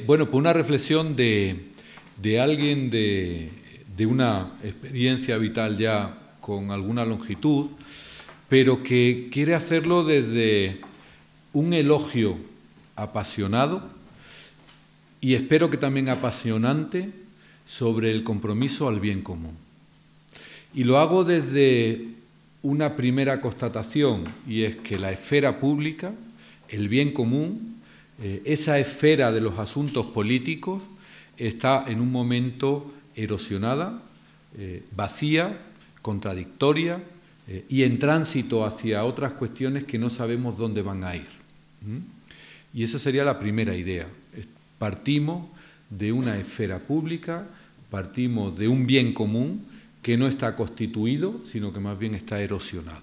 Bueno, pues una reflexión de alguien de una experiencia vital ya con alguna longitud, pero que quiere hacerlo desde un elogio apasionado y espero que también apasionante sobre el compromiso al bien común. Y lo hago desde una primera constatación, y es que la esfera pública, el bien común, esa esfera de los asuntos políticos, está en un momento erosionada, vacía, contradictoria y en tránsito hacia otras cuestiones que no sabemos dónde van a ir. Y esa sería la primera idea. Partimos de una esfera pública, partimos de un bien común que no está constituido, sino que más bien está erosionado.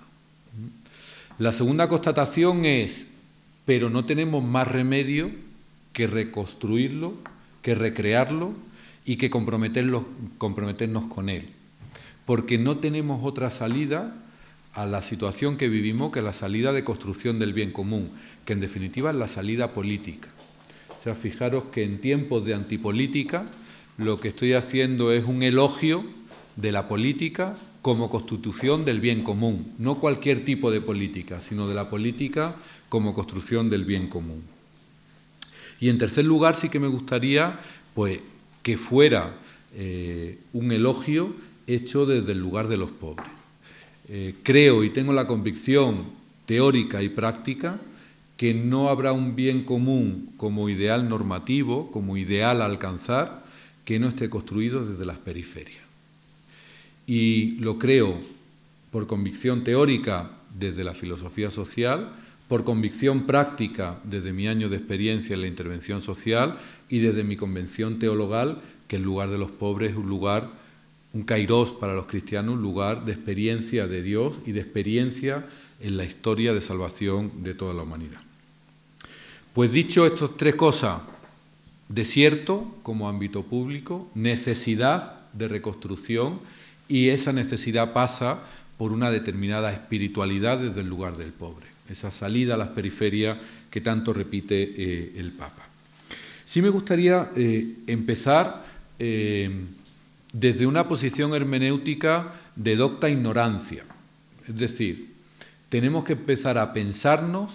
La segunda constatación es, pero no tenemos más remedio que reconstruirlo, que recrearlo y que comprometernos con él. Porque no tenemos otra salida a la situación que vivimos que la salida de construcción del bien común, que en definitiva es la salida política. O sea, fijaros que en tiempos de antipolítica lo que estoy haciendo es un elogio de la política como constitución del bien común, no cualquier tipo de política, sino de la política como construcción del bien común. Y en tercer lugar sí que me gustaría pues, que fuera un elogio hecho desde el lugar de los pobres. Creo y tengo la convicción teórica y práctica que no habrá un bien común como ideal normativo, como ideal a alcanzar, que no esté construido desde las periferias. Y lo creo por convicción teórica desde la filosofía social, por convicción práctica desde mi año de experiencia en la intervención social y desde mi convención teologal que el lugar de los pobres es un lugar, un kairos para los cristianos, un lugar de experiencia de Dios y de experiencia en la historia de salvación de toda la humanidad. Pues dicho estas tres cosas, desierto como ámbito público, necesidad de reconstrucción y esa necesidad pasa por una determinada espiritualidad desde el lugar del pobre, esa salida a las periferias que tanto repite el Papa. Sí me gustaría empezar desde una posición hermenéutica de docta ignorancia, es decir, tenemos que empezar a pensarnos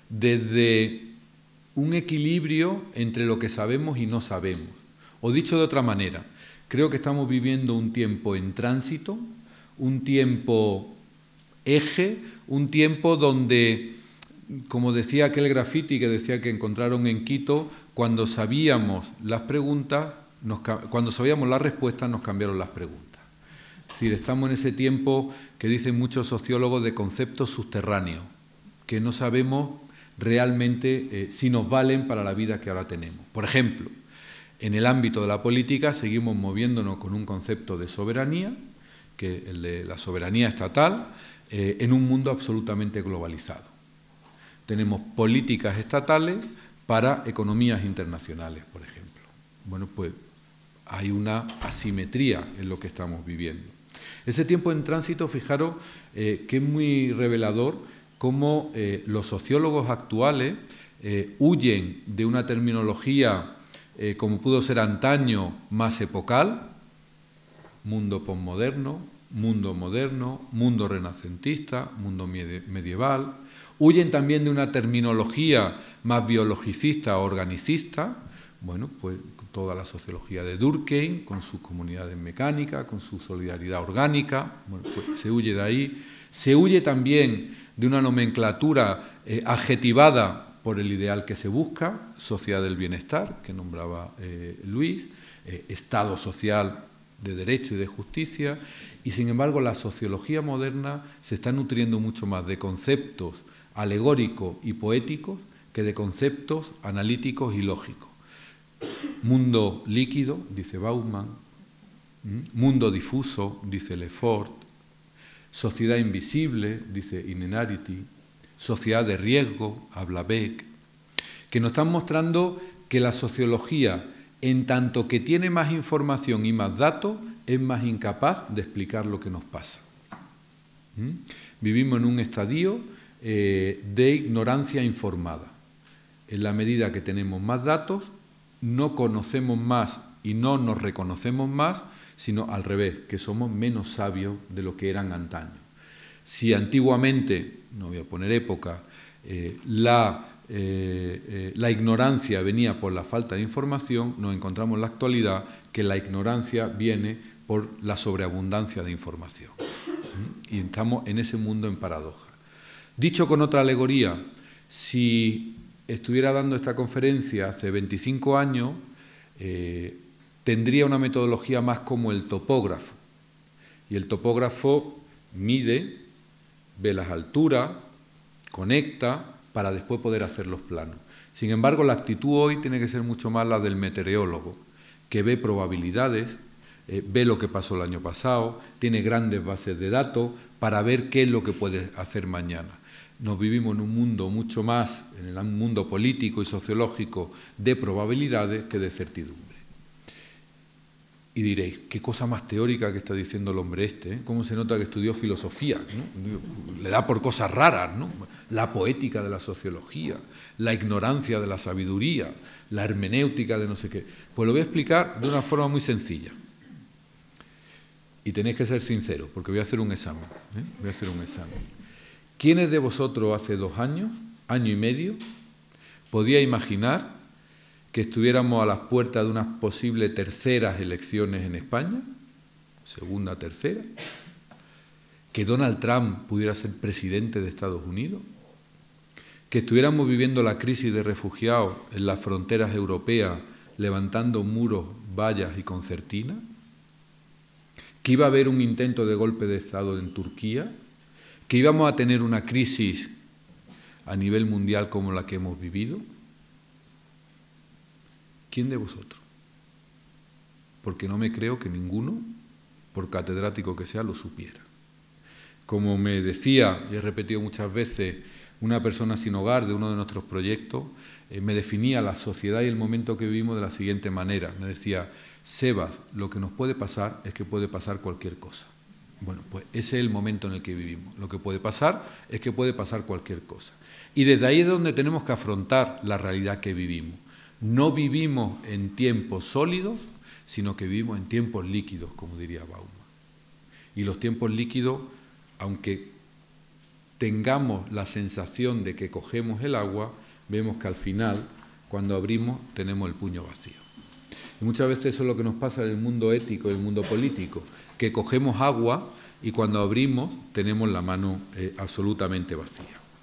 desde un equilibrio entre lo que sabemos y no sabemos. O dicho de otra manera, creo que estamos viviendo un tiempo en tránsito, un tiempo eje, un tiempo donde, como decía aquel graffiti que decía que encontraron en Quito, cuando sabíamos las preguntas, cuando sabíamos las respuestas nos cambiaron las preguntas. Es decir, estamos en ese tiempo que dicen muchos sociólogos de conceptos subterráneos, que no sabemos realmente si nos valen para la vida que ahora tenemos. Por ejemplo, en el ámbito de la política seguimos moviéndonos con un concepto de soberanía, que es el de la soberanía estatal, en un mundo absolutamente globalizado. Tenemos políticas estatales para economías internacionales, por ejemplo. Bueno, pues hay una asimetría en lo que estamos viviendo. Ese tiempo en tránsito, fijaros que es muy revelador cómo los sociólogos actuales huyen de una terminología como pudo ser antaño, más epocal, mundo posmoderno, mundo moderno, mundo renacentista, mundo medieval. Huyen también de una terminología más biologicista o organicista, bueno, pues toda la sociología de Durkheim, con sus comunidades mecánicas, con su solidaridad orgánica, bueno, pues se huye de ahí. Se huye también de una nomenclatura adjetivada por el ideal que se busca, sociedad del bienestar, que nombraba Luis, Estado social de derecho y de justicia, y sin embargo la sociología moderna se está nutriendo mucho más de conceptos alegóricos y poéticos que de conceptos analíticos y lógicos. Mundo líquido, dice Bauman, mundo difuso, dice Lefort, sociedad invisible, dice Inenarity, sociedad de riesgo, habla Beck, que nos están mostrando que la sociología, en tanto que tiene más información y más datos, es más incapaz de explicar lo que nos pasa. Vivimos en un estadio de ignorancia informada. En la medida que tenemos más datos, no conocemos más y no nos reconocemos más, sino al revés, que somos menos sabios de lo que eran antaño. Si antiguamente, no voy a poner época, la ignorancia venía por la falta de información, nos encontramos en la actualidad que la ignorancia viene por la sobreabundancia de información. Y estamos en ese mundo en paradoja. Dicho con otra alegoría, si estuviera dando esta conferencia hace 25 años, tendría una metodología más como el topógrafo. Y el topógrafo mide, ve las alturas, conecta, para después poder hacer los planos. Sin embargo, la actitud hoy tiene que ser mucho más la del meteorólogo, que ve probabilidades, ve lo que pasó el año pasado, tiene grandes bases de datos para ver qué es lo que puede hacer mañana. Nos vivimos en un mundo mucho más, en el mundo político y sociológico, de probabilidades que de certidumbre. Y diréis, qué cosa más teórica que está diciendo el hombre este, ¿eh? ¿Cómo se nota que estudió filosofía, ¿no? Le da por cosas raras, ¿no? La poética de la sociología, la ignorancia de la sabiduría, la hermenéutica de no sé qué. Pues lo voy a explicar de una forma muy sencilla. Y tenéis que ser sinceros, porque voy a hacer un examen. Voy a hacer un examen. ¿Quiénes de vosotros hace 2 años, año y medio, podía imaginar que estuviéramos a las puertas de unas posibles terceras elecciones en España, segunda, tercera, que Donald Trump pudiera ser presidente de Estados Unidos, que estuviéramos viviendo la crisis de refugiados en las fronteras europeas, levantando muros, vallas y concertinas, que iba a haber un intento de golpe de Estado en Turquía, que íbamos a tener una crisis a nivel mundial como la que hemos vivido? ¿Quién de vosotros? Porque no me creo que ninguno, por catedrático que sea, lo supiera. Como me decía, y he repetido muchas veces, una persona sin hogar de uno de nuestros proyectos, me definía la sociedad y el momento que vivimos de la siguiente manera. Me decía, Sebas, lo que nos puede pasar es que puede pasar cualquier cosa. Bueno, pues ese es el momento en el que vivimos. Lo que puede pasar es que puede pasar cualquier cosa. Y desde ahí es donde tenemos que afrontar la realidad que vivimos. No vivimos en tiempos sólidos, sino que vivimos en tiempos líquidos, como diría Bauman. Y los tiempos líquidos, aunque tengamos la sensación de que cogemos el agua, vemos que al final, cuando abrimos, tenemos el puño vacío. Y muchas veces eso es lo que nos pasa en el mundo ético y el mundo político, que cogemos agua y cuando abrimos tenemos la mano absolutamente vacía.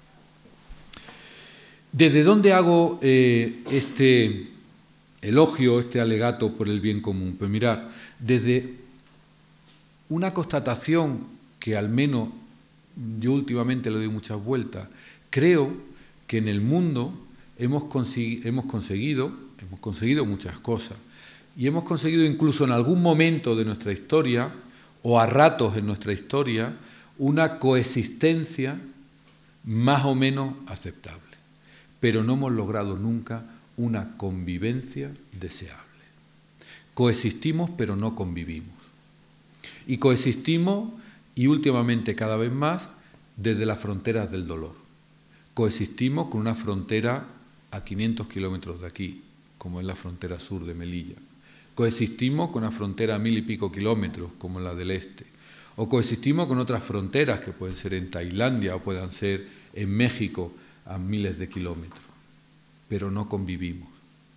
¿Desde dónde hago este elogio, este alegato por el bien común? Pues mirad, desde una constatación que al menos yo últimamente le doy muchas vueltas, creo que en el mundo hemos conseguido muchas cosas y hemos conseguido incluso en algún momento de nuestra historia o a ratos en nuestra historia una coexistencia más o menos aceptable. Pero no hemos logrado nunca una convivencia deseable. Coexistimos, pero no convivimos. Y coexistimos, y últimamente cada vez más, desde las fronteras del dolor. Coexistimos con una frontera a 500 kilómetros de aquí, como es la frontera sur de Melilla. Coexistimos con una frontera a 1000 y pico kilómetros, como la del este. O coexistimos con otras fronteras, que pueden ser en Tailandia o puedan ser en México, a miles de kilómetros, pero no convivimos.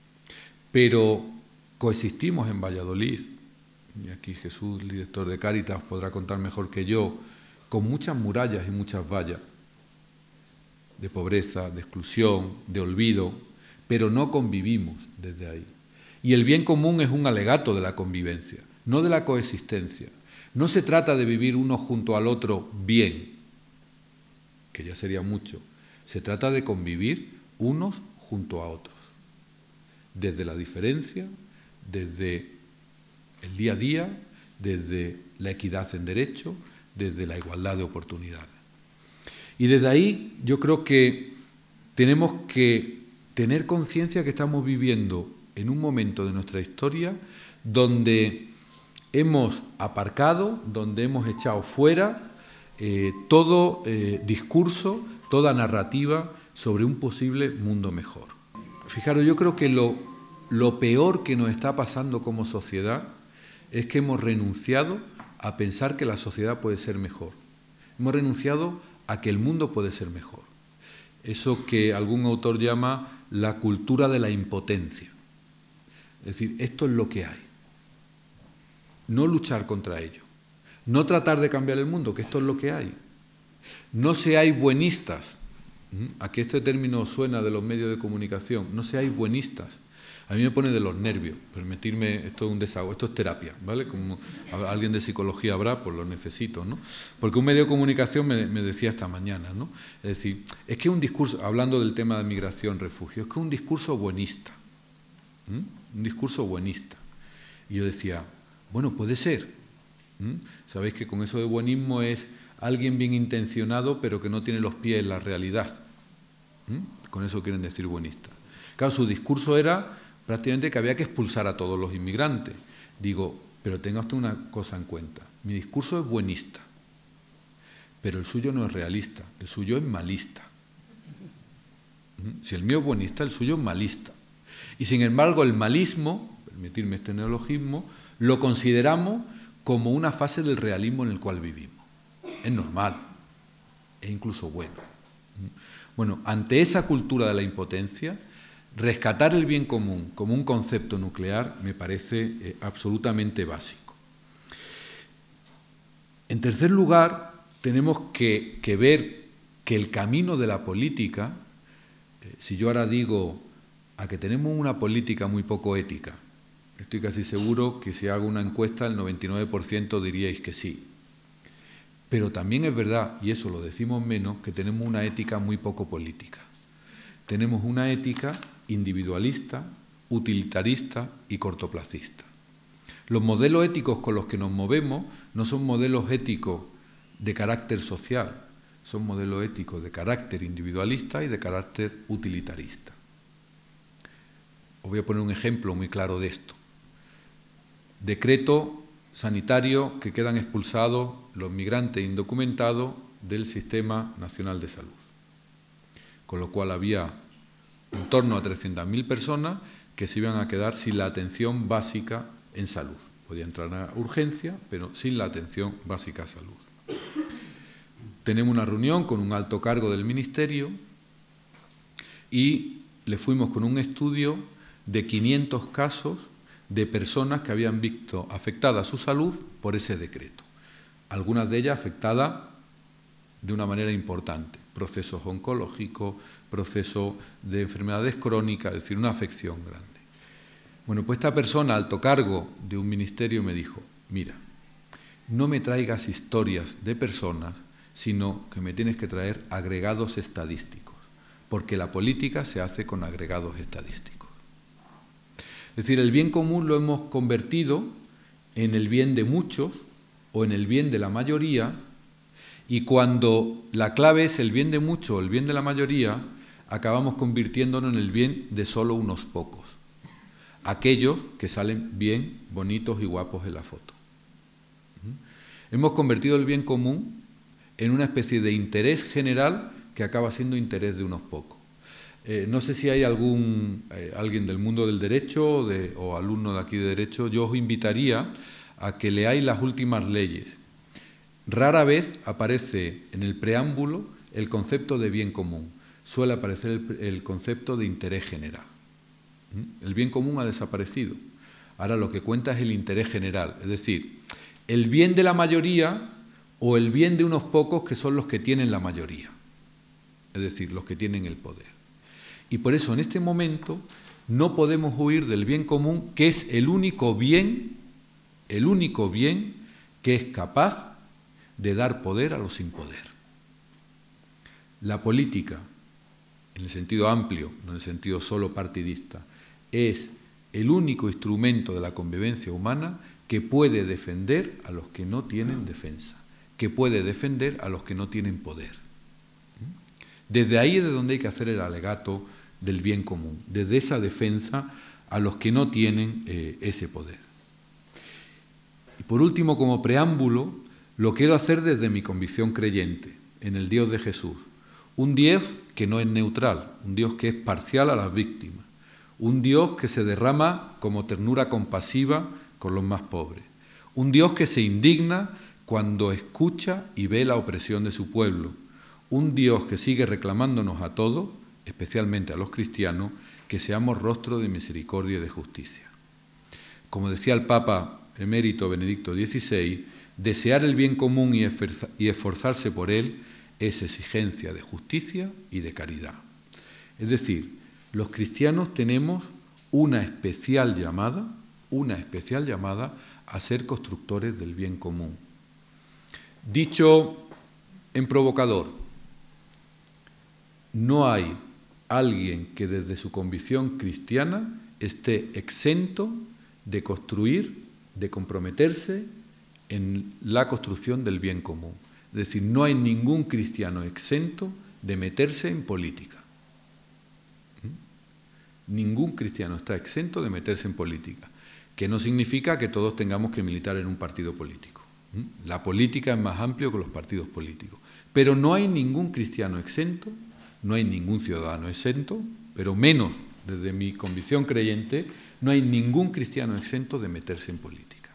Pero coexistimos en Valladolid, y aquí Jesús, el director de Cáritas, podrá contar mejor que yo, con muchas murallas y muchas vallas, de pobreza, de exclusión, de olvido, pero no convivimos desde ahí. Y el bien común es un alegato de la convivencia, no de la coexistencia. No se trata de vivir uno junto al otro bien, que ya sería mucho. Se trata de convivir unos junto a otros, desde la diferencia, desde el día a día, desde la equidad en derecho, desde la igualdad de oportunidades. Y desde ahí yo creo que tenemos que tener conciencia que estamos viviendo en un momento de nuestra historia donde hemos aparcado, donde hemos echado fuera todo discurso, toda narrativa sobre un posible mundo mejor. Fijaros, yo creo que lo lo peor que nos está pasando como sociedad es que hemos renunciado a pensar que la sociedad puede ser mejor. Hemos renunciado a que el mundo puede ser mejor. Eso que algún autor llama la cultura de la impotencia. Es decir, esto es lo que hay. No luchar contra ello. No tratar de cambiar el mundo, que esto es lo que hay. No seáis buenistas. ¿A qué este término suena de los medios de comunicación? No seáis buenistas. A mí me pone de los nervios, permitirme, esto es un desahogo, esto es terapia, ¿vale? Como alguien de psicología habrá, pues lo necesito, ¿no? Porque un medio de comunicación me decía esta mañana, ¿no? Es decir, es que un discurso, hablando del tema de migración, refugio, es que un discurso buenista, un discurso buenista. Y yo decía, bueno, puede ser. Sabéis que con eso de buenismo es alguien bien intencionado pero que no tiene los pies en la realidad. Con eso quieren decir buenista. Claro, su discurso era prácticamente que había que expulsar a todos los inmigrantes. Digo, pero tenga usted una cosa en cuenta. Mi discurso es buenista, pero el suyo no es realista, el suyo es malista. Si el mío es buenista, el suyo es malista. Y sin embargo, el malismo, permitirme este neologismo, lo consideramos como una fase del realismo en el cual vivimos. Es normal, es incluso bueno. Bueno, ante esa cultura de la impotencia, rescatar el bien común como un concepto nuclear me parece absolutamente básico. En tercer lugar, tenemos que ver que el camino de la política, si yo ahora digo a que tenemos una política muy poco ética, estoy casi seguro que si hago una encuesta el 99% diríais que sí. Pero también es verdad, y eso lo decimos menos, que tenemos una ética muy poco política. Tenemos una ética individualista, utilitarista y cortoplacista. Los modelos éticos con los que nos movemos no son modelos éticos de carácter social, son modelos éticos de carácter individualista y de carácter utilitarista. Os voy a poner un ejemplo muy claro de esto. Decreto sanitario que quedan expulsados los migrantes indocumentados del Sistema Nacional de Salud. Con lo cual había en torno a 300.000 personas que se iban a quedar sin la atención básica en salud. Podía entrar a urgencia, pero sin la atención básica a salud. Tenemos una reunión con un alto cargo del Ministerio y le fuimos con un estudio de 500 casos de personas que habían visto afectada su salud por ese decreto. Algunas de ellas afectadas de una manera importante, procesos oncológicos, procesos de enfermedades crónicas, es decir, una afección grande. Bueno, pues esta persona, alto cargo de un ministerio, me dijo, mira, no me traigas historias de personas, sino que me tienes que traer agregados estadísticos, porque la política se hace con agregados estadísticos. Es decir, el bien común lo hemos convertido en el bien de muchos o en el bien de la mayoría, y cuando la clave es el bien de muchos o el bien de la mayoría, acabamos convirtiéndonos en el bien de solo unos pocos, aquellos que salen bien, bonitos y guapos en la foto. Hemos convertido el bien común en una especie de interés general que acaba siendo interés de unos pocos. No sé si hay alguien del mundo del derecho o alumno de aquí de derecho, yo os invitaría a que leáis las últimas leyes. Rara vez aparece en el preámbulo el concepto de bien común, suele aparecer el concepto de interés general. El bien común ha desaparecido. Ahora lo que cuenta es el interés general, es decir, el bien de la mayoría o el bien de unos pocos que son los que tienen la mayoría, es decir, los que tienen el poder. Y por eso en este momento no podemos huir del bien común, que es el único bien que es capaz de dar poder a los sin poder. La política, en el sentido amplio, no en el sentido solo partidista, es el único instrumento de la convivencia humana que puede defender a los que no tienen defensa, que puede defender a los que no tienen poder. Desde ahí es de donde hay que hacer el alegato del bien común, desde esa defensa a los que no tienen ese poder. Y por último, como preámbulo, lo quiero hacer desde mi convicción creyente, en el Dios de Jesús. Un Dios que no es neutral, un Dios que es parcial a las víctimas, un Dios que se derrama como ternura compasiva con los más pobres, un Dios que se indigna cuando escucha y ve la opresión de su pueblo, un Dios que sigue reclamándonos a todos, especialmente a los cristianos, que seamos rostro de misericordia y de justicia. Como decía el Papa emérito Benedicto XVI, desear el bien común y esforzarse por él es exigencia de justicia y de caridad. Es decir, los cristianos tenemos una especial llamada a ser constructores del bien común. Dicho en provocador, no hay alguien que desde su convicción cristiana esté exento de construir, de comprometerse en la construcción del bien común. Es decir, no hay ningún cristiano exento de meterse en política. Ningún cristiano está exento de meterse en política, que no significa que todos tengamos que militar en un partido político. La política es más amplio que los partidos políticos. Pero no hay ningún cristiano exento, no hay ningún ciudadano exento, pero menos desde mi convicción creyente, no hay ningún cristiano exento de meterse en política.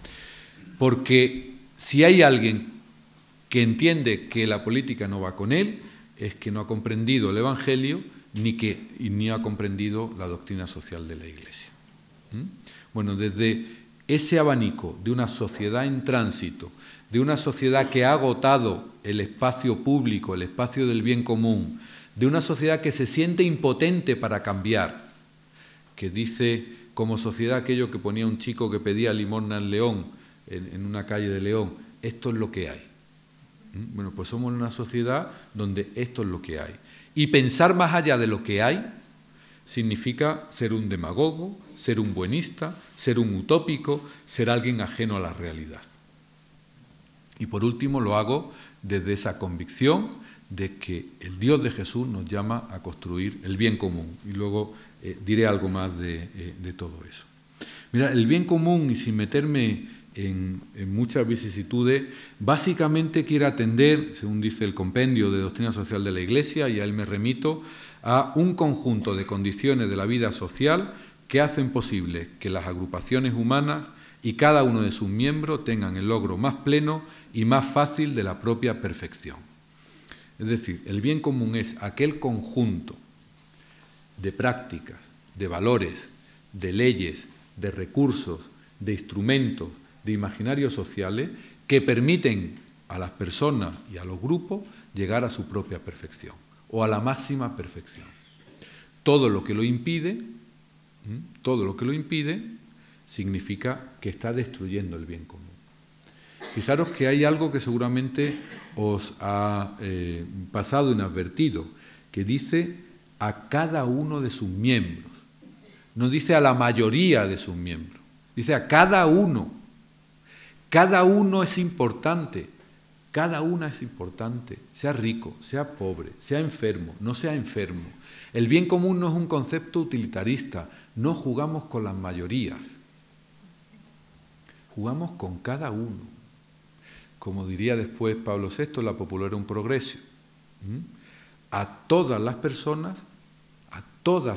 Porque si hay alguien que entiende que la política no va con él, es que no ha comprendido el Evangelio ni ha comprendido la doctrina social de la Iglesia. Bueno, desde ese abanico de una sociedad en tránsito, de una sociedad que ha agotado el espacio público, el espacio del bien común, de una sociedad que se siente impotente para cambiar, que dice como sociedad aquello que ponía un chico que pedía limosna en León, en una calle de León, esto es lo que hay. Bueno, pues somos una sociedad donde esto es lo que hay. Y pensar más allá de lo que hay significa ser un demagogo, ser un buenista, ser un utópico, ser alguien ajeno a la realidad. Y por último lo hago desde esa convicción de que el Dios de Jesús nos llama a construir el bien común. Y luego diré algo más de todo eso. Mira, el bien común, y sin meterme en muchas vicisitudes, básicamente quiere atender, según dice el Compendio de Doctrina Social de la Iglesia, y a él me remito, a un conjunto de condiciones de la vida social que hacen posible que las agrupaciones humanas y cada uno de sus miembros tengan el logro más pleno y más fácil de la propia perfección. Es decir, el bien común es aquel conjunto de prácticas, de valores, de leyes, de recursos, de instrumentos, de imaginarios sociales que permiten a las personas y a los grupos llegar a su propia perfección o a la máxima perfección. Todo lo que lo impide significa que está destruyendo el bien común. Fijaros que hay algo que seguramente os ha pasado inadvertido, que dice a cada uno de sus miembros. No dice a la mayoría de sus miembros, dice a cada uno. Cada uno es importante, cada una es importante, sea rico, sea pobre, sea enfermo, no sea enfermo. El bien común no es un concepto utilitarista, no jugamos con las mayorías, jugamos con cada uno. Como diría después Pablo VI, la Popularum Progressio, a todas las personas, a toda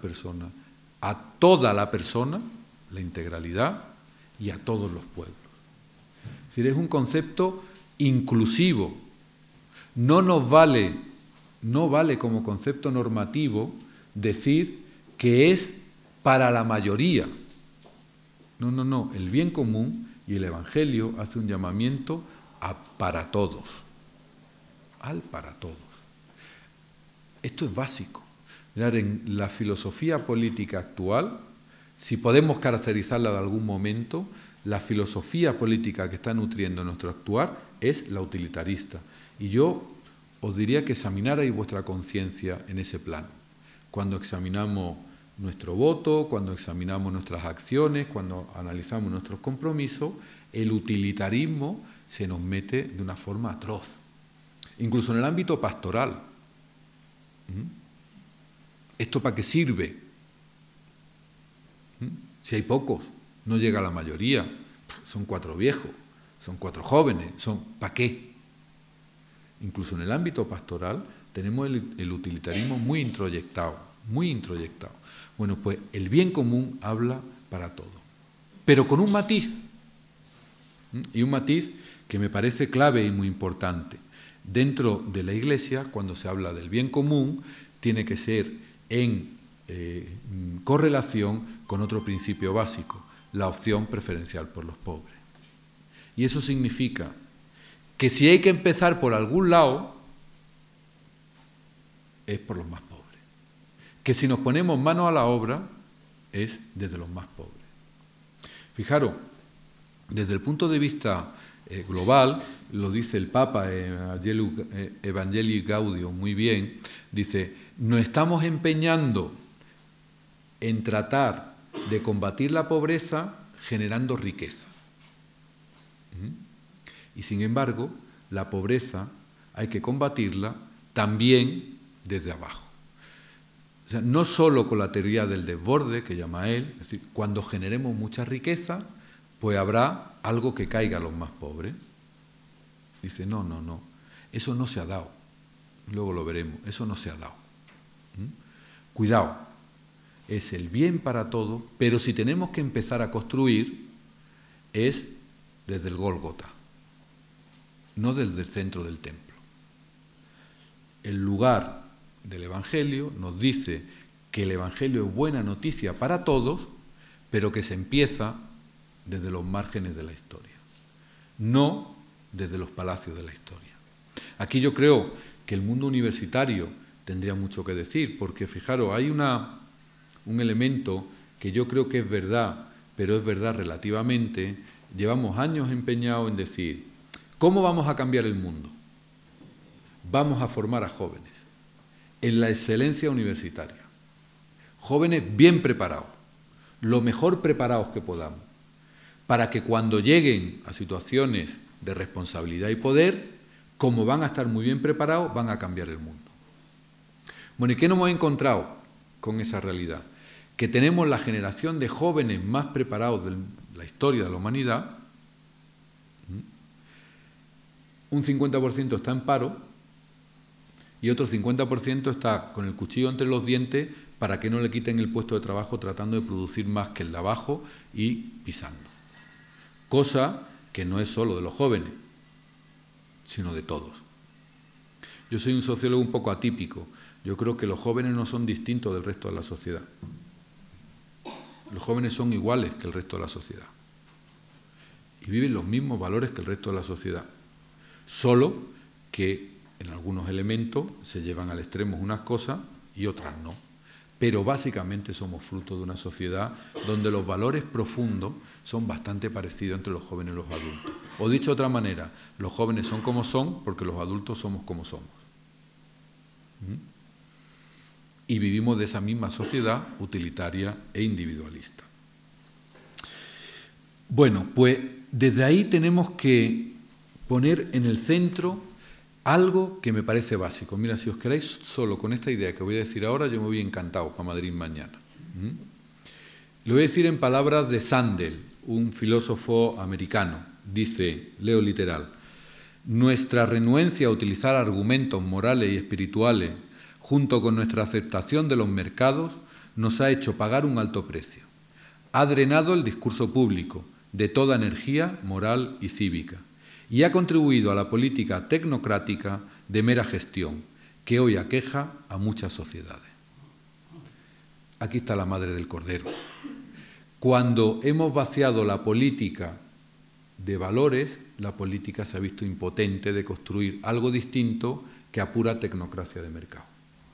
la persona, la integralidad, y a todos los pueblos. Es decir, es un concepto inclusivo. No vale como concepto normativo decir que es para la mayoría. No. El bien común y el Evangelio hace un llamamiento para todos. Para todos. Esto es básico. Mirad, en la filosofía política actual, si podemos caracterizarla de algún momento, la filosofía política que está nutriendo nuestro actuar es la utilitarista. Y yo os diría que examinarais vuestra conciencia en ese plano. Cuando examinamos nuestro voto, cuando examinamos nuestras acciones, cuando analizamos nuestros compromisos, el utilitarismo se nos mete de una forma atroz. Incluso en el ámbito pastoral. ¿Esto para qué sirve? Si hay pocos, no llega a la mayoría, son 4 viejos, son 4 jóvenes, ¿para qué? Incluso en el ámbito pastoral tenemos el utilitarismo muy introyectado. muy introyectado. Bueno, pues el bien común habla para todo, pero con un matiz, y un matiz que me parece clave y muy importante. Dentro de la Iglesia, cuando se habla del bien común, tiene que ser en correlación con otro principio básico, la opción preferencial por los pobres. Y eso significa que si hay que empezar por algún lado, es por los más pobres. Que si nos ponemos manos a la obra, es desde los más pobres. Fijaros, desde el punto de vista global, lo dice el Papa Evangelii Gaudium muy bien, dice, nos estamos empeñando en tratar de combatir la pobreza generando riqueza. Y sin embargo, la pobreza hay que combatirla también desde abajo. O sea, no solo con la teoría del desborde, que llama él, es decir, cuando generemos mucha riqueza, pues habrá algo que caiga a los más pobres. Dice, no, eso no se ha dado. Luego lo veremos, eso no se ha dado. Cuidado, es el bien para todos, pero si tenemos que empezar a construir, es desde el Gólgota, no desde el centro del templo. El lugar del Evangelio nos dice que el Evangelio es buena noticia para todos, pero que se empieza desde los márgenes de la historia, no desde los palacios de la historia. Aquí yo creo que el mundo universitario tendría mucho que decir, porque fijaros, hay un elemento que yo creo que es verdad, pero es verdad relativamente. Llevamos años empeñados en decir, ¿cómo vamos a cambiar el mundo? Vamos a formar a jóvenes en la excelencia universitaria, jóvenes bien preparados, lo mejor preparados que podamos, para que cuando lleguen a situaciones de responsabilidad y poder, como van a estar muy bien preparados, van a cambiar el mundo. Bueno, ¿y qué nos hemos encontrado con esa realidad? Que tenemos la generación de jóvenes más preparados de la historia de la humanidad, un 50% está en paro y otro 50% está con el cuchillo entre los dientes para que no le quiten el puesto de trabajo tratando de producir más que el de abajo y pisando. Cosa que no es solo de los jóvenes, sino de todos. Yo soy un sociólogo un poco atípico. Yo creo que los jóvenes no son distintos del resto de la sociedad. Los jóvenes son iguales que el resto de la sociedad. Y viven los mismos valores que el resto de la sociedad. Solo que en algunos elementos se llevan al extremo unas cosas y otras no. Pero básicamente somos fruto de una sociedad donde los valores profundos son bastante parecidos entre los jóvenes y los adultos. O dicho de otra manera, los jóvenes son como son porque los adultos somos como somos. Y vivimos de esa misma sociedad utilitaria e individualista. Bueno, pues desde ahí tenemos que poner en el centro algo que me parece básico. Mira, si os queráis solo con esta idea que voy a decir ahora, yo me voy encantado para Madrid mañana. Lo voy a decir en palabras de Sandel, un filósofo americano. Dice, leo literal, nuestra renuencia a utilizar argumentos morales y espirituales junto con nuestra aceptación de los mercados nos ha hecho pagar un alto precio. Ha drenado el discurso público de toda energía moral y cívica y ha contribuido a la política tecnocrática de mera gestión que hoy aqueja a muchas sociedades. Aquí está la madre del cordero. Cuando hemos vaciado la política de valores, la política se ha visto impotente de construir algo distinto que a pura tecnocracia de mercado.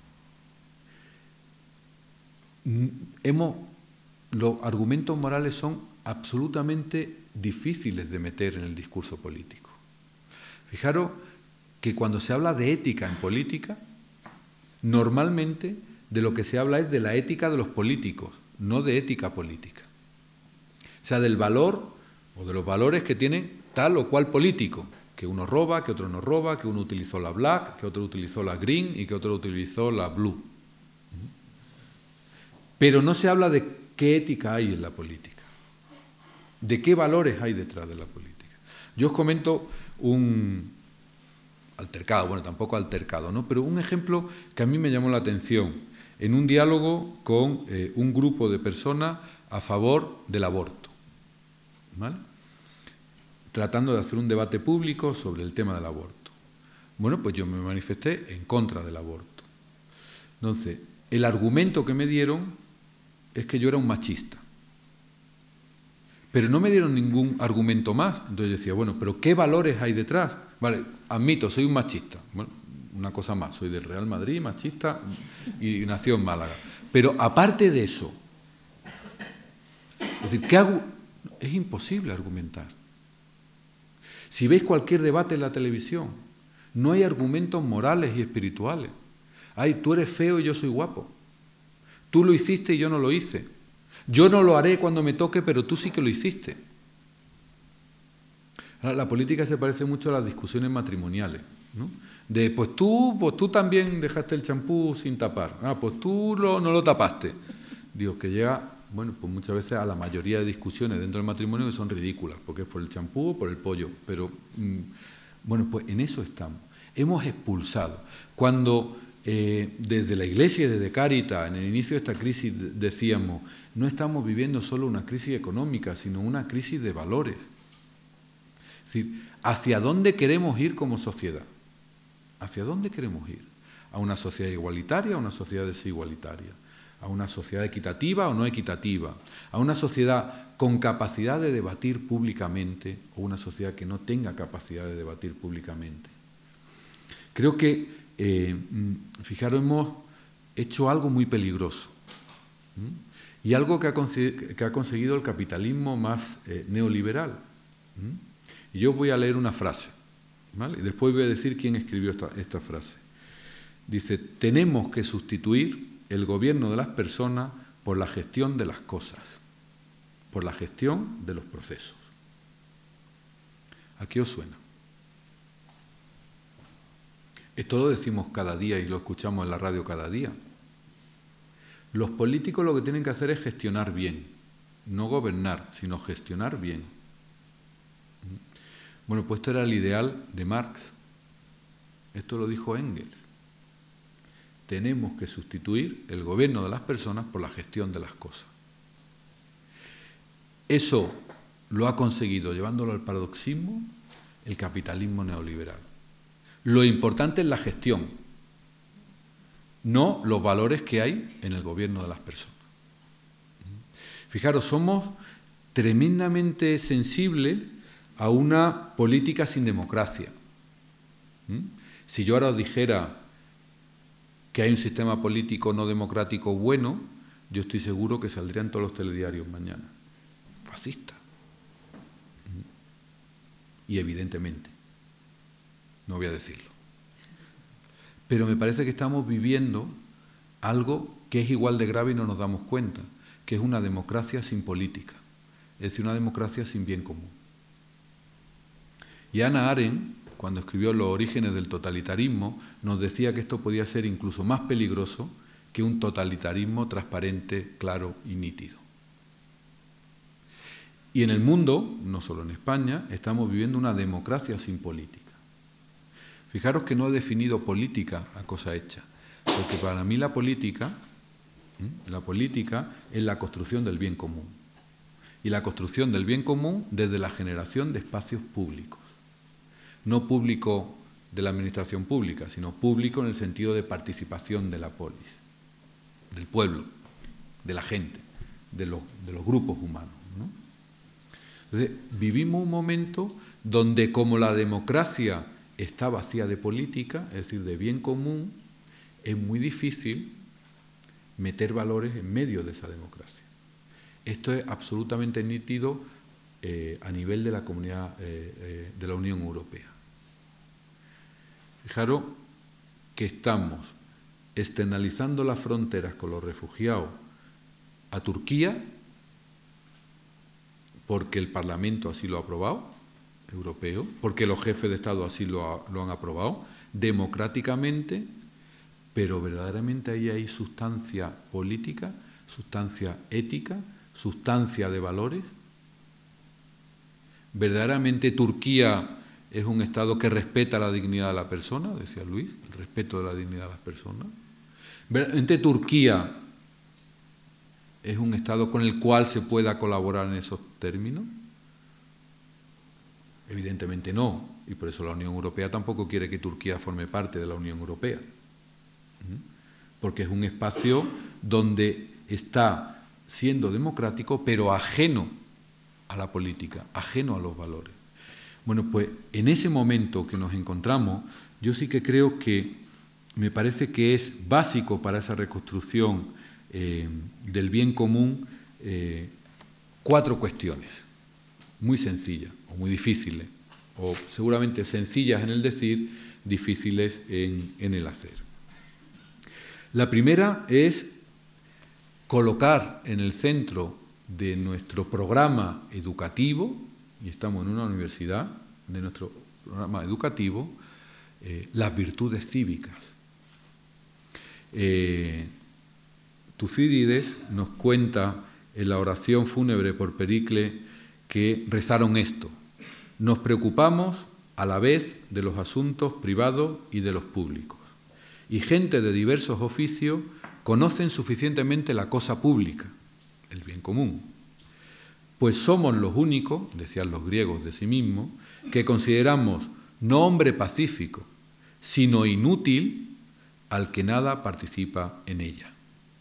Los argumentos morales son absolutamente difíciles de meter en el discurso político. Fijaros que cuando se habla de ética en política, normalmente de lo que se habla es de la ética de los políticos, no de ética política. O sea, del valor o de los valores que tiene tal o cual político, que uno roba, que otro no roba, que uno utilizó la black, que otro utilizó la green y que otro utilizó la blue. Pero no se habla de qué ética hay en la política, de qué valores hay detrás de la política. Yo os comento un altercado, bueno, tampoco altercado, ¿no? Pero un ejemplo que a mí me llamó la atención. en un diálogo con un grupo de personas a favor del aborto, ¿vale? Tratando de hacer un debate público sobre el tema del aborto. Bueno, pues yo me manifesté en contra del aborto. Entonces, el argumento que me dieron es que yo era un machista. Pero no me dieron ningún argumento más. Entonces yo decía, bueno, ¿pero qué valores hay detrás? Vale, admito, soy un machista. Bueno, una cosa más, soy del Real Madrid, machista, y nació en Málaga. Pero aparte de eso, es decir, es imposible argumentar. Si veis cualquier debate en la televisión, no hay argumentos morales y espirituales. Tú eres feo y yo soy guapo. Tú lo hiciste y yo no lo hice. Yo no lo haré cuando me toque, pero tú sí que lo hiciste. Ahora, la política se parece mucho a las discusiones matrimoniales, ¿no? Pues tú también dejaste el champú sin tapar. Pues tú no lo tapaste. Digo, que llega, bueno, pues muchas veces a la mayoría de discusiones dentro del matrimonio que son ridículas, porque es por el champú o por el pollo. Pero, bueno, pues en eso estamos. Hemos expulsado. Cuando desde la Iglesia y desde Cáritas, en el inicio de esta crisis, decíamos, no estamos viviendo solo una crisis económica, sino una crisis de valores. Es decir, ¿hacia dónde queremos ir como sociedad? ¿Hacia dónde queremos ir? ¿A una sociedad igualitaria o a una sociedad desigualitaria? ¿A una sociedad equitativa o no equitativa? ¿A una sociedad con capacidad de debatir públicamente o una sociedad que no tenga capacidad de debatir públicamente? Creo que, fijaros, hemos hecho algo muy peligroso. Y algo que ha conseguido el capitalismo más neoliberal. Y yo voy a leer una frase, ¿vale? Y después voy a decir quién escribió esta frase. Dice, tenemos que sustituir el gobierno de las personas por la gestión de las cosas, por la gestión de los procesos. ¿A qué os suena? Esto lo decimos cada día y lo escuchamos en la radio cada día. Los políticos lo que tienen que hacer es gestionar bien, no gobernar, sino gestionar bien. Bueno, pues esto era el ideal de Marx. Esto lo dijo Engels. Tenemos que sustituir el gobierno de las personas por la gestión de las cosas. Eso lo ha conseguido, llevándolo al paradoxismo, el capitalismo neoliberal. Lo importante es la gestión, no los valores que hay en el gobierno de las personas. Fijaros, somos tremendamente sensibles a una política sin democracia. Si yo ahora os dijera que hay un sistema político no democrático bueno, yo estoy seguro que saldrían todos los telediarios mañana. Fascista. Y evidentemente, no voy a decirlo. Pero me parece que estamos viviendo algo que es igual de grave y no nos damos cuenta, que es una democracia sin política, es decir, una democracia sin bien común. Y Hannah Arendt, cuando escribió Los orígenes del totalitarismo, nos decía que esto podía ser incluso más peligroso que un totalitarismo transparente, claro y nítido. Y en el mundo, no solo en España, estamos viviendo una democracia sin política. Fijaros que no he definido política a cosa hecha, porque para mí la política es la construcción del bien común. Y la construcción del bien común desde la generación de espacios públicos. No público de la administración pública, sino público en el sentido de participación de la polis, del pueblo, de la gente, de los grupos humanos, ¿no? Entonces, vivimos un momento donde, como la democracia está vacía de política, es decir, de bien común, es muy difícil meter valores en medio de esa democracia. Esto es absolutamente nítido a nivel de la comunidad de la Unión Europea. Fijaros que estamos externalizando las fronteras con los refugiados a Turquía, porque el Parlamento así lo ha aprobado, europeo, porque los jefes de Estado así lo han aprobado, democráticamente, pero verdaderamente ahí hay sustancia política, sustancia ética, sustancia de valores. Verdaderamente Turquía es un Estado que respeta la dignidad de la persona, decía Luis, el respeto de la dignidad de las personas. ¿Realmente Turquía es un Estado con el cual se pueda colaborar en esos términos? Evidentemente no, y por eso la Unión Europea tampoco quiere que Turquía forme parte de la Unión Europea, porque es un espacio donde está siendo democrático, pero ajeno a la política, ajeno a los valores. Bueno, pues en ese momento que nos encontramos, yo sí que creo que me parece que es básico para esa reconstrucción del bien común 4 cuestiones, muy sencillas o muy difíciles, o seguramente sencillas en el decir, difíciles en el hacer. La primera es colocar en el centro de nuestro programa educativo, y estamos en una universidad, de nuestro programa educativo, las virtudes cívicas. Tucídides nos cuenta en la oración fúnebre por Pericle que rezaron esto: nos preocupamos a la vez de los asuntos privados y de los públicos, y gente de diversos oficios conocen suficientemente la cosa pública, el bien común, pues somos los únicos, decían los griegos de sí mismos, que consideramos no hombre pacífico, sino inútil al que nada participa en ella.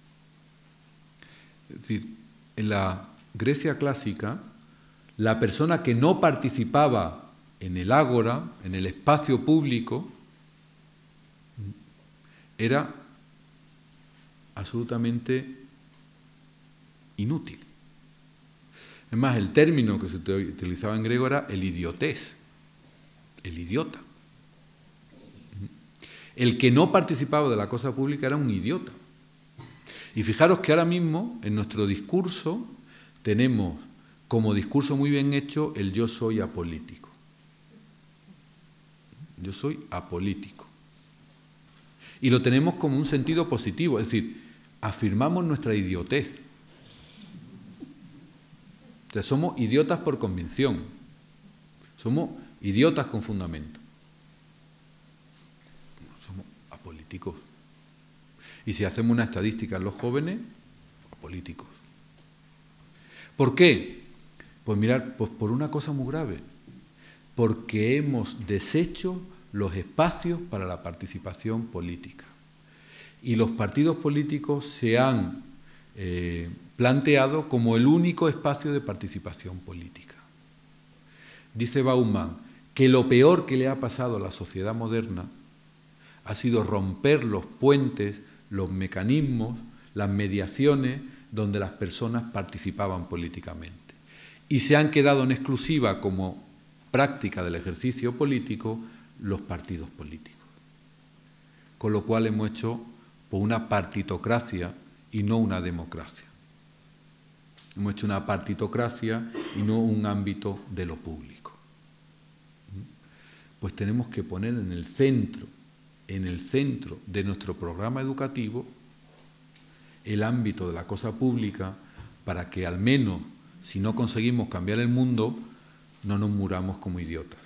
Es decir, en la Grecia clásica, la persona que no participaba en el ágora, en el espacio público, era absolutamente inútil. Es más, el término que se utilizaba en griego era el idiotés, el idiota. El que no participaba de la cosa pública era un idiota. Y fijaros que ahora mismo en nuestro discurso tenemos como discurso muy bien hecho el yo soy apolítico. Yo soy apolítico. Y lo tenemos como un sentido positivo, es decir, afirmamos nuestra idiotez. O sea, somos idiotas por convicción, somos idiotas con fundamento. Somos apolíticos. Y si hacemos una estadística en los jóvenes, apolíticos. ¿Por qué? Pues mirad, pues por una cosa muy grave, porque hemos deshecho los espacios para la participación política. Y los partidos políticos se han planteado como el único espacio de participación política. Dice Bauman que lo peor que le ha pasado a la sociedad moderna ha sido romper los puentes, los mecanismos, las mediaciones donde las personas participaban políticamente. Y se han quedado en exclusiva como práctica del ejercicio político los partidos políticos. Con lo cual hemos hecho pues, una partitocracia y no una democracia. Hemos hecho una partitocracia y no un ámbito de lo público. Pues tenemos que poner en el centro de nuestro programa educativo el ámbito de la cosa pública para que al menos, si no conseguimos cambiar el mundo, no nos muramos como idiotas.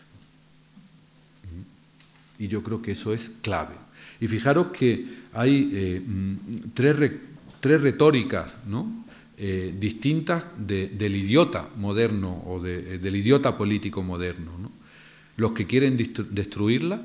Y yo creo que eso es clave. Y fijaros que hay tres retóricas, ¿no? Distintas del idiota moderno o del idiota político moderno, ¿no? Los que quieren destruirla,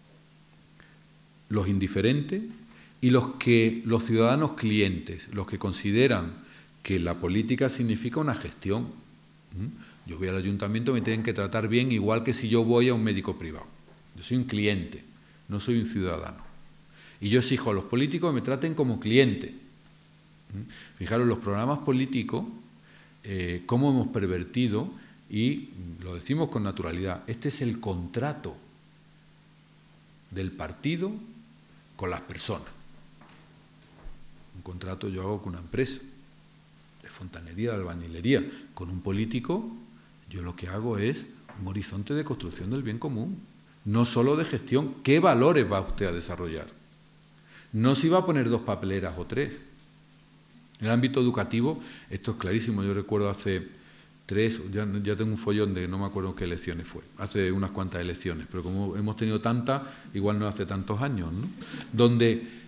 los indiferentes y los ciudadanos clientes, los que consideran que la política significa una gestión. Yo voy al ayuntamiento, me tienen que tratar bien igual que si yo voy a un médico privado. Yo soy un cliente, no soy un ciudadano. Y yo exijo a los políticos que me traten como cliente. Fijaros, los programas políticos, cómo hemos pervertido, y lo decimos con naturalidad, este es el contrato del partido con las personas. Un contrato yo hago con una empresa de fontanería, de albañilería. Con un político yo lo que hago es un horizonte de construcción del bien común, no solo de gestión. ¿Qué valores va usted a desarrollar? No si va a poner 2 papeleras o 3. En el ámbito educativo esto es clarísimo. Yo recuerdo hace 3, ya tengo un follón de no me acuerdo qué elecciones fue, hace unas cuantas elecciones, pero como hemos tenido tantas, igual no hace tantos años, ¿no? Donde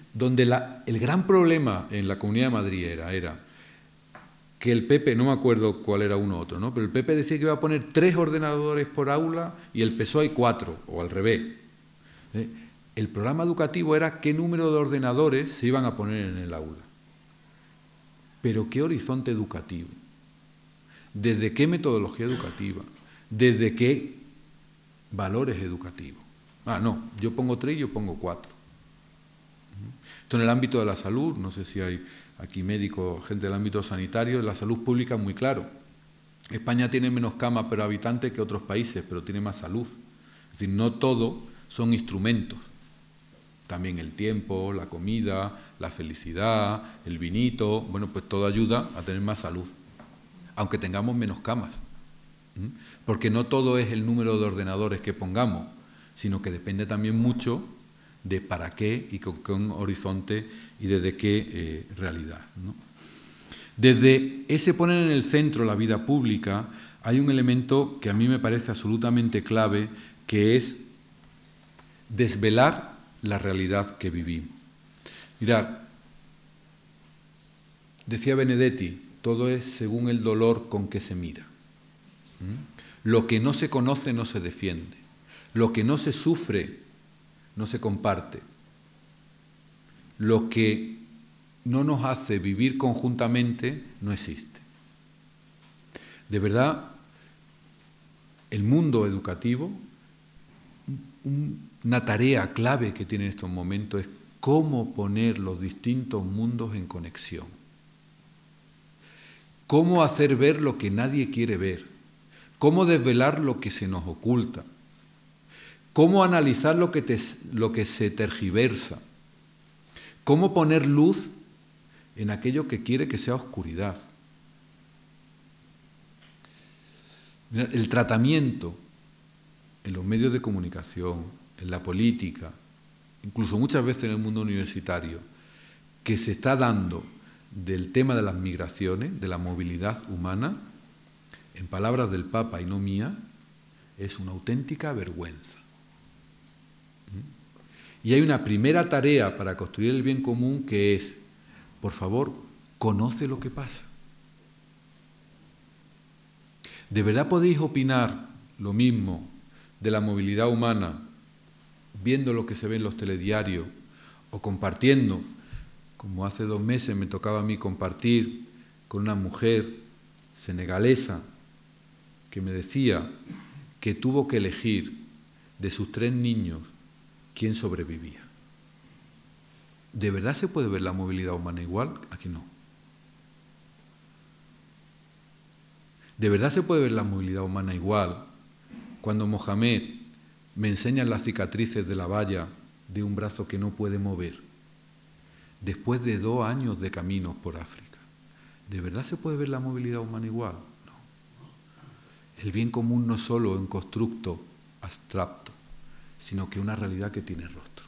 donde el gran problema en la Comunidad de Madrid era que el PP, no me acuerdo cuál era uno u otro, ¿no? Pero el PP decía que iba a poner 3 ordenadores por aula y el PSOE hay 4, o al revés. El programa educativo era qué número de ordenadores se iban a poner en el aula. Pero qué horizonte educativo, desde qué metodología educativa, desde qué valores educativos. No, yo pongo 3 y yo pongo 4. Esto en el ámbito de la salud, no sé si hay aquí médicos, gente del ámbito sanitario, en la salud pública es muy claro. España tiene menos camas per habitante que otros países, pero tiene más salud. Es decir, no todo son instrumentos. También el tiempo, la comida, la felicidad, el vinito, bueno, pues todo ayuda a tener más salud, aunque tengamos menos camas. Porque no todo es el número de ordenadores que pongamos, sino que depende también mucho de para qué y con qué horizonte y desde qué realidad, ¿no? Desde ese poner en el centro la vida pública hay un elemento que a mí me parece absolutamente clave, que es desvelar la realidad que vivimos. Mirad, decía Benedetti, todo es según el dolor con que se mira. Lo que no se conoce no se defiende, lo que no se sufre no se comparte, lo que no nos hace vivir conjuntamente no existe. De verdad, el mundo educativo, una tarea clave que tiene en estos momentos es cómo poner los distintos mundos en conexión. Cómo hacer ver lo que nadie quiere ver. Cómo desvelar lo que se nos oculta. Cómo analizar lo que se tergiversa. Cómo poner luz en aquello que quiere que sea oscuridad. El tratamiento en los medios de comunicación, en la política, incluso muchas veces en el mundo universitario, que se está dando del tema de las migraciones, de la movilidad humana, en palabras del Papa y no mía, es una auténtica vergüenza. Y hay una primera tarea para construir el bien común que es, por favor, conoce lo que pasa. ¿De verdad podéis opinar lo mismo de la movilidad humana viendo lo que se ve en los telediarios o compartiendo, como hace 2 meses me tocaba a mí compartir con una mujer senegalesa que me decía que tuvo que elegir de sus 3 niños quién sobrevivía? ¿De verdad se puede ver la movilidad humana igual? Aquí no. ¿De verdad se puede ver la movilidad humana igual cuando Mohamed me enseña las cicatrices de la valla de un brazo que no puede mover, después de 2 años de caminos por África? ¿De verdad se puede ver la movilidad humana igual? No. El bien común no es solo un constructo abstracto, sino que una realidad que tiene rostro.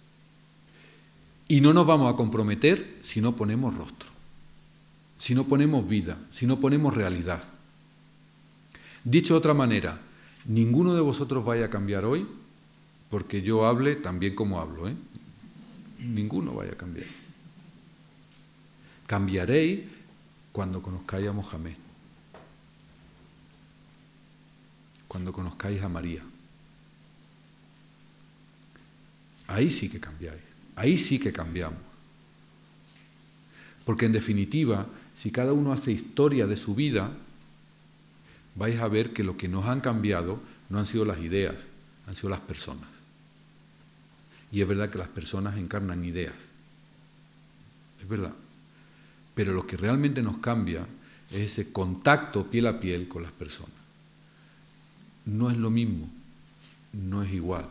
Y no nos vamos a comprometer si no ponemos rostro, si no ponemos vida, si no ponemos realidad. Dicho de otra manera, ninguno de vosotros vaya a cambiar hoy porque yo hable tan bien como hablo, ¿eh? Ninguno vaya a cambiar. Cambiaréis cuando conozcáis a Mohamed, cuando conozcáis a María. Ahí sí que cambiáis, ahí sí que cambiamos. Porque en definitiva, si cada uno hace historia de su vida, vais a ver que lo que nos han cambiado no han sido las ideas, han sido las personas. Y es verdad que las personas encarnan ideas, es verdad. Pero lo que realmente nos cambia es ese contacto piel a piel con las personas. No es lo mismo, no es igual.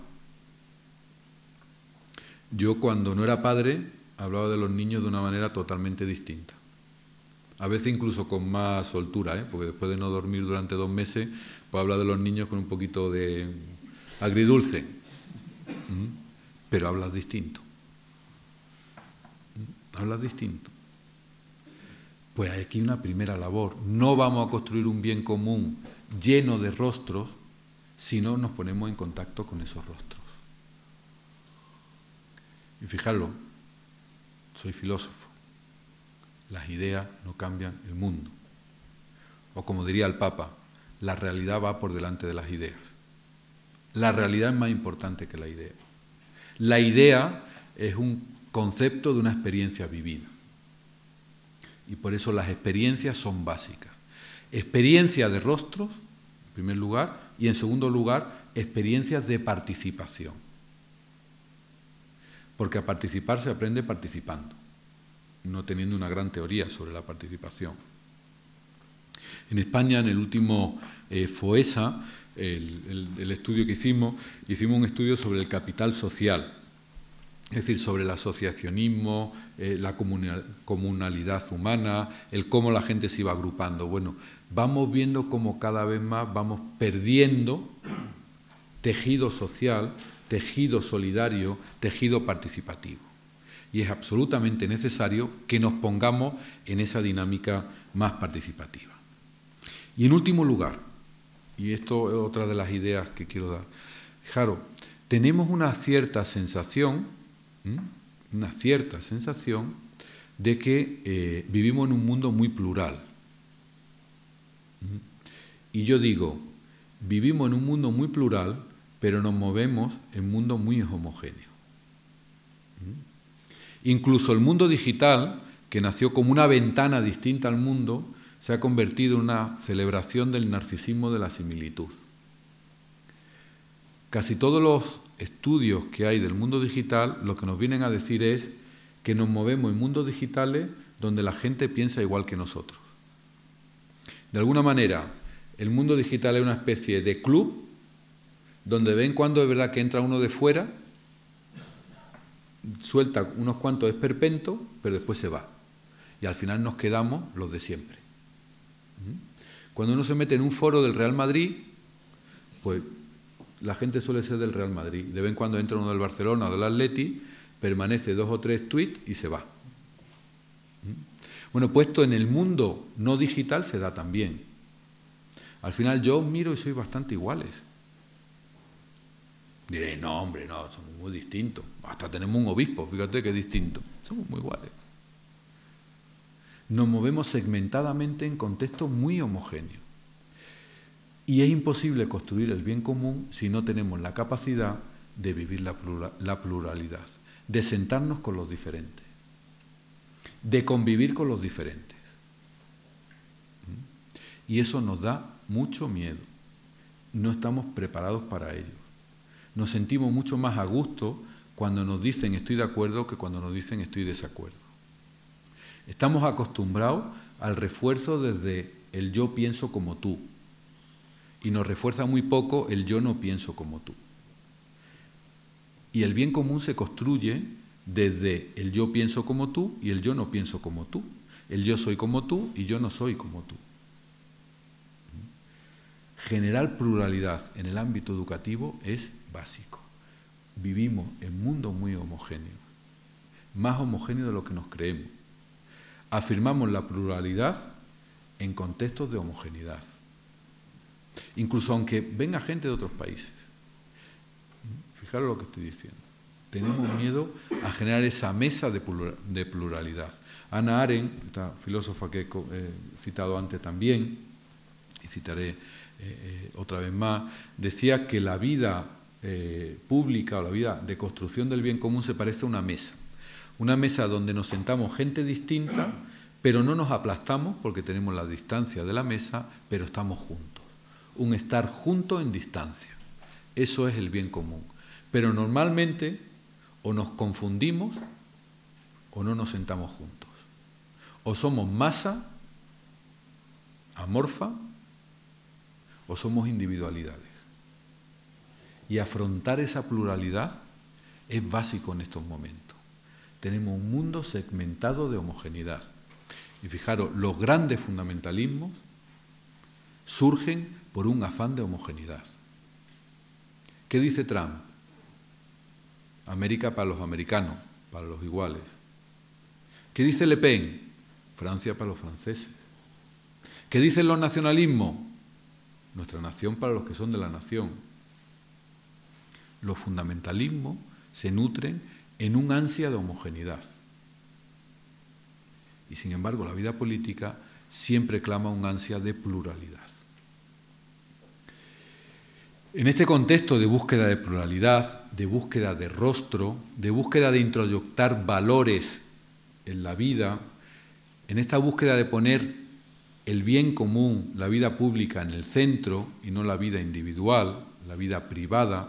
Yo cuando no era padre hablaba de los niños de una manera totalmente distinta. A veces incluso con más soltura, porque después de no dormir durante 2 meses, pues habla de los niños con un poquito de agridulce. Pero hablas distinto. Hablas distinto. Pues hay aquí una primera labor. No vamos a construir un bien común lleno de rostros si no nos ponemos en contacto con esos rostros. Y fijaros, soy filósofo. Las ideas no cambian el mundo. O como diría el Papa, la realidad va por delante de las ideas. La realidad es más importante que la idea. La idea es un concepto de una experiencia vivida. Y por eso las experiencias son básicas. Experiencia de rostros, en primer lugar, y en segundo lugar, experiencias de participación. Porque a participar se aprende participando, no teniendo una gran teoría sobre la participación. En España, en el último FOESA, el estudio que hicimos un estudio sobre el capital social, es decir, sobre el asociacionismo, la comunalidad humana, el cómo la gente se iba agrupando. Bueno, vamos viendo cómo cada vez más vamos perdiendo tejido social, tejido solidario, tejido participativo. Y es absolutamente necesario que nos pongamos en esa dinámica más participativa. Y en último lugar, y esto es otra de las ideas que quiero dar, fijaros, tenemos una cierta sensación de que vivimos en un mundo muy plural. Y yo digo, vivimos en un mundo muy plural, pero nos movemos en un mundo muy homogéneo. Incluso el mundo digital, que nació como una ventana distinta al mundo, se ha convertido en una celebración del narcisismo de la similitud. Casi todos los estudios que hay del mundo digital lo que nos vienen a decir es que nos movemos en mundos digitales donde la gente piensa igual que nosotros. De alguna manera, el mundo digital es una especie de club donde de vez en cuando es verdad que entra uno de fuera, suelta unos cuantos esperpentos, pero después se va. Y al final nos quedamos los de siempre. Cuando uno se mete en un foro del Real Madrid, pues la gente suele ser del Real Madrid. De vez en cuando entra uno del Barcelona o del Atleti, permanece 2 o 3 tweets y se va. Bueno, pues esto en el mundo no digital se da también. Al final yo miro y soy bastante iguales. Diréis, no, hombre, no, somos muy distintos. Hasta tenemos un obispo, fíjate que es distinto. Somos muy iguales. Nos movemos segmentadamente en contextos muy homogéneos. Y es imposible construir el bien común si no tenemos la capacidad de vivir la pluralidad, de sentarnos con los diferentes, de convivir con los diferentes. Y eso nos da mucho miedo. No estamos preparados para ello. Nos sentimos mucho más a gusto cuando nos dicen estoy de acuerdo que cuando nos dicen estoy de desacuerdo. Estamos acostumbrados al refuerzo desde el yo pienso como tú y nos refuerza muy poco el yo no pienso como tú. Y el bien común se construye desde el yo pienso como tú y el yo no pienso como tú. El yo soy como tú y yo no soy como tú. Generar pluralidad en el ámbito educativo es básico. Vivimos en mundos muy homogéneos, más homogéneos de lo que nos creemos. Afirmamos la pluralidad en contextos de homogeneidad. Incluso aunque venga gente de otros países. Fijaros lo que estoy diciendo. Tenemos miedo a generar esa mesa de pluralidad. Hannah Arendt, esta filósofa que he citado antes también, y citaré otra vez más, decía que la vida pública o la vida de construcción del bien común se parece a una mesa donde nos sentamos gente distinta, pero no nos aplastamos porque tenemos la distancia de la mesa, pero estamos juntos. Un estar juntos en distancia. Eso es el bien común. Pero normalmente o nos confundimos o no nos sentamos juntos. O somos masa amorfa o somos individualidades. Y afrontar esa pluralidad es básico en estos momentos. Tenemos un mundo segmentado de homogeneidad. Y fijaros, los grandes fundamentalismos surgen por un afán de homogeneidad. ¿Qué dice Trump? América para los americanos, para los iguales. ¿Qué dice Le Pen? Francia para los franceses. ¿Qué dicen los nacionalismos? Nuestra nación para los que son de la nación. Los fundamentalismos se nutren en un ansia de homogeneidad. Y sin embargo, la vida política siempre clama un ansia de pluralidad. En este contexto de búsqueda de pluralidad, de búsqueda de rostro, de búsqueda de introyectar valores en la vida, en esta búsqueda de poner el bien común, la vida pública en el centro y no la vida individual, la vida privada,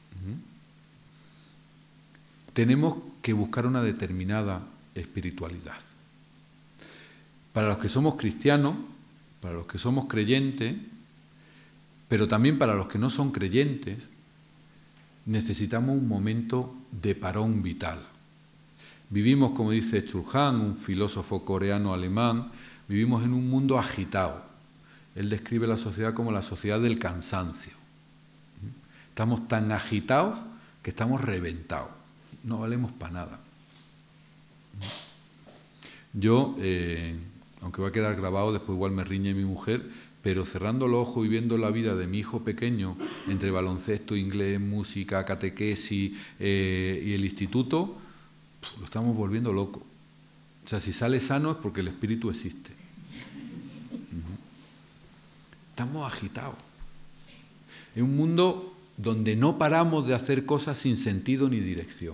tenemos que buscar una determinada espiritualidad. Para los que somos cristianos, para los que somos creyentes, pero también para los que no son creyentes, necesitamos un momento de parón vital. Vivimos, como dice Chul Han, un filósofo coreano-alemán, vivimos en un mundo agitado. Él describe la sociedad como la sociedad del cansancio. Estamos tan agitados que estamos reventados. No valemos para nada. Yo, aunque va a quedar grabado, después igual me riñe mi mujer, pero cerrando los ojos y viendo la vida de mi hijo pequeño, entre baloncesto, inglés, música, catequesis y el instituto, lo estamos volviendo loco. O sea, si sale sano es porque el espíritu existe. Estamos agitados. Es un mundo donde no paramos de hacer cosas sin sentido ni dirección.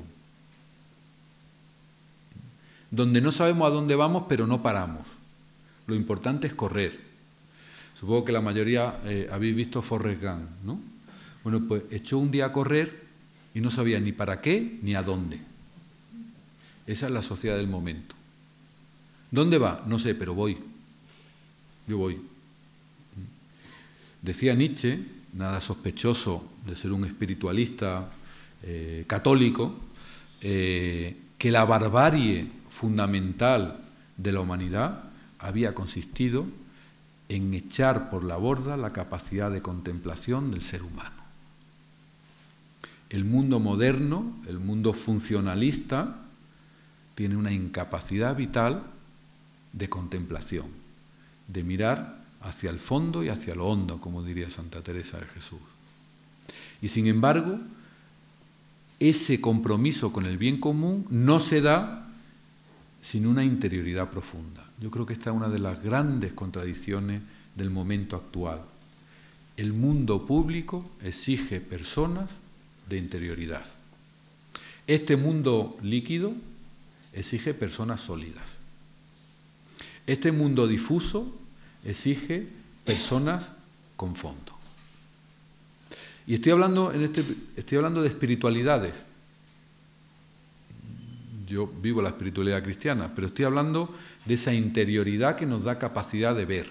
Donde no sabemos a dónde vamos, pero no paramos. Lo importante es correr. Supongo que la mayoría habéis visto Forrest Gump, ¿no? Bueno, pues echó un día a correr y no sabía ni para qué ni a dónde. Esa es la sociedad del momento. ¿Dónde va? No sé, pero voy. Yo voy. Decía Nietzsche, nada sospechoso de ser un espiritualista católico, que la barbarie fundamental de la humanidad había consistido en echar por la borda la capacidad de contemplación del ser humano. El mundo moderno, el mundo funcionalista, tiene una incapacidad vital de contemplación, de mirar hacia el fondo y hacia lo hondo, como diría Santa Teresa de Jesús. Y sin embargo, ese compromiso con el bien común no se da sin una interioridad profunda. Yo creo que esta es una de las grandes contradicciones del momento actual. El mundo público exige personas de interioridad. Este mundo líquido exige personas sólidas. Este mundo difuso exige personas con fondo. Y estoy hablando de espiritualidades. Yo vivo la espiritualidad cristiana, pero estoy hablando de esa interioridad que nos da capacidad de ver.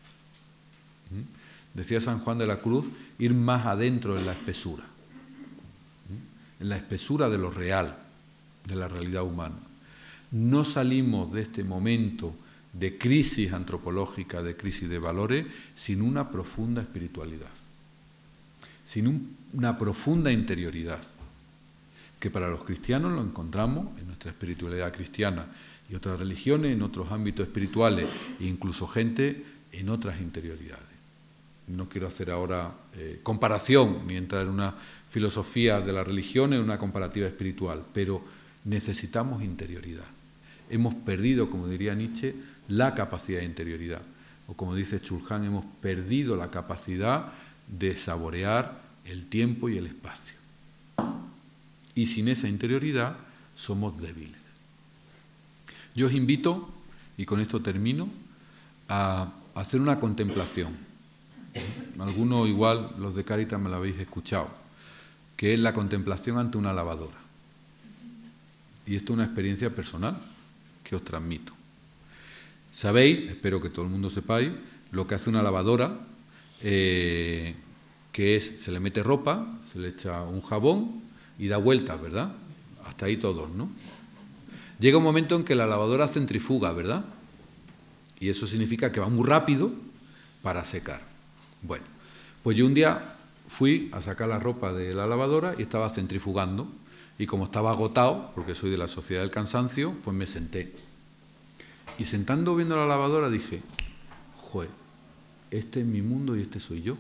Decía San Juan de la Cruz, ir más adentro en la espesura. En la espesura de lo real, de la realidad humana. No salimos de este momento de crisis antropológica, de crisis de valores, sin una profunda espiritualidad, sin una profunda interioridad, que para los cristianos lo encontramos en nuestra espiritualidad cristiana y otras religiones, en otros ámbitos espirituales, e incluso gente en otras interioridades. No quiero hacer ahora comparación, ni entrar en una filosofía de la religión, en una comparativa espiritual, pero necesitamos interioridad. Hemos perdido, como diría Nietzsche, la capacidad de interioridad. O como dice Chul Han, hemos perdido la capacidad de saborear el tiempo y el espacio. Y sin esa interioridad somos débiles. Yo os invito, y con esto termino, a hacer una contemplación. Algunos igual, los de Cáritas me lo habéis escuchado, que es la contemplación ante una lavadora. Y esto es una experiencia personal que os transmito. Sabéis, espero que todo el mundo sepáis, lo que hace una lavadora, que es, se le mete ropa, se le echa un jabón y da vueltas, ¿verdad? Hasta ahí todos, ¿no? Llega un momento en que la lavadora centrifuga, ¿verdad? Y eso significa que va muy rápido para secar. Bueno, pues yo un día fui a sacar la ropa de la lavadora y estaba centrifugando. Y como estaba agotado, porque soy de la sociedad del cansancio, pues me senté. Y sentando viendo la lavadora dije, joder, este es mi mundo y este soy yo.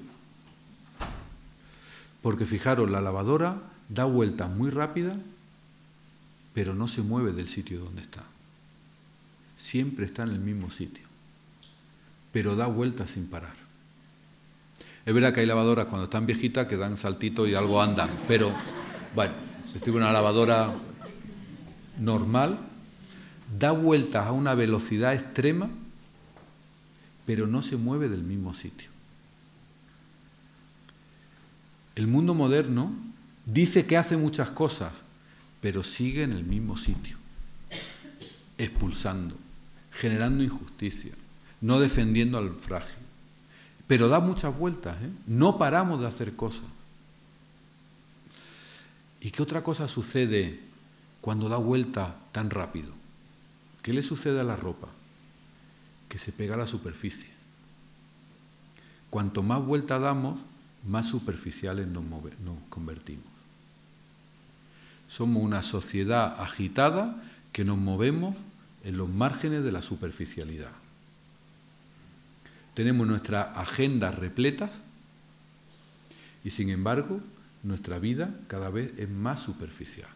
Porque fijaros, la lavadora da vueltas muy rápidas, pero no se mueve del sitio donde está. siempre está en el mismo sitio, pero da vueltas sin parar. Es verdad que hay lavadoras cuando están viejitas que dan saltitos y algo andan, pero bueno, si una lavadora normal da vueltas a una velocidad extrema, pero no se mueve del mismo sitio. El mundo moderno dice que hace muchas cosas, pero sigue en el mismo sitio, expulsando, generando injusticia, no defendiendo al frágil. Pero da muchas vueltas, ¿eh? No paramos de hacer cosas. ¿Y qué otra cosa sucede cuando da vuelta tan rápido? ¿Qué le sucede a la ropa? Que se pega a la superficie. Cuanto más vuelta damos, más superficiales nos convertimos. Somos una sociedad agitada que nos movemos en los márgenes de la superficialidad. Tenemos nuestras agendas repletas y, sin embargo, nuestra vida cada vez es más superficial.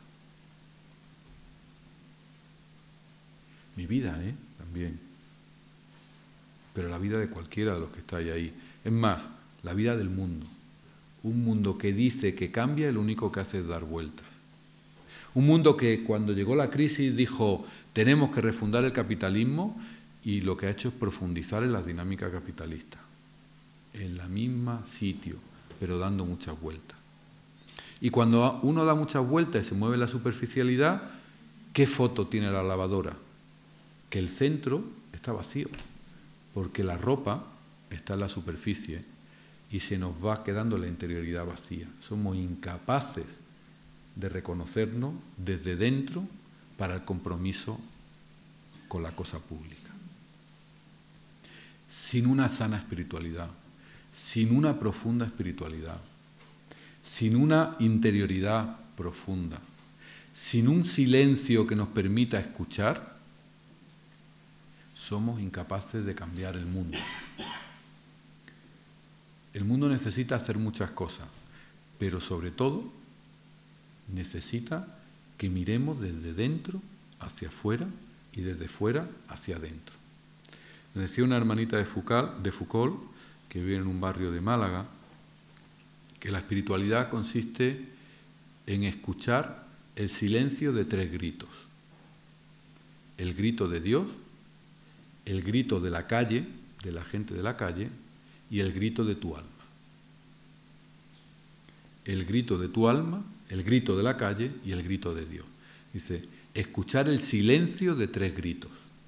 Mi vida, también. Pero la vida de cualquiera de los que estáis ahí. Es más, la vida del mundo. Un mundo que dice que cambia y lo único que hace es dar vueltas. Un mundo que cuando llegó la crisis dijo tenemos que refundar el capitalismo y lo que ha hecho es profundizar en las dinámicas capitalistas. En la misma sitio, pero dando muchas vueltas. Y cuando uno da muchas vueltas y se mueve la superficialidad, ¿qué foto tiene la lavadora? Que el centro está vacío, porque la ropa está en la superficie y se nos va quedando la interioridad vacía. Somos incapaces de reconocernos desde dentro para el compromiso con la cosa pública. Sin una sana espiritualidad, sin una profunda espiritualidad, sin una interioridad profunda, sin un silencio que nos permita escuchar, somos incapaces de cambiar el mundo. El mundo necesita hacer muchas cosas, pero sobre todo necesita que miremos desde dentro hacia afuera y desde fuera hacia adentro. Me decía una hermanita de Foucault, que vive en un barrio de Málaga, que la espiritualidad consiste en escuchar el silencio de 3 gritos. El grito de Dios, el grito de la calle, de la gente de la calle, y el grito de tu alma. El grito de tu alma, el grito de la calle y el grito de Dios. Dice, escuchar el silencio de 3 gritos.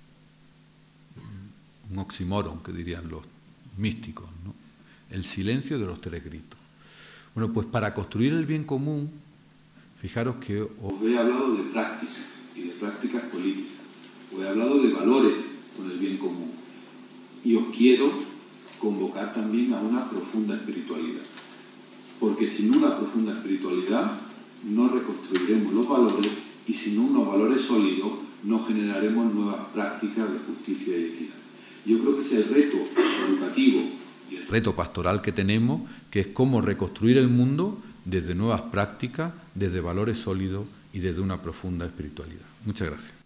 Un oxímoron, que dirían los místicos, ¿no? El silencio de los 3 gritos. Bueno, pues para construir el bien común, fijaros que os he hablado de prácticas y de prácticas políticas. Os he hablado de valores con el bien común. Y os quiero convocar también a una profunda espiritualidad. Porque sin una profunda espiritualidad no reconstruiremos los valores y sin unos valores sólidos no generaremos nuevas prácticas de justicia y equidad. Yo creo que es el reto educativo y el reto pastoral que tenemos, que es cómo reconstruir el mundo desde nuevas prácticas, desde valores sólidos y desde una profunda espiritualidad. Muchas gracias.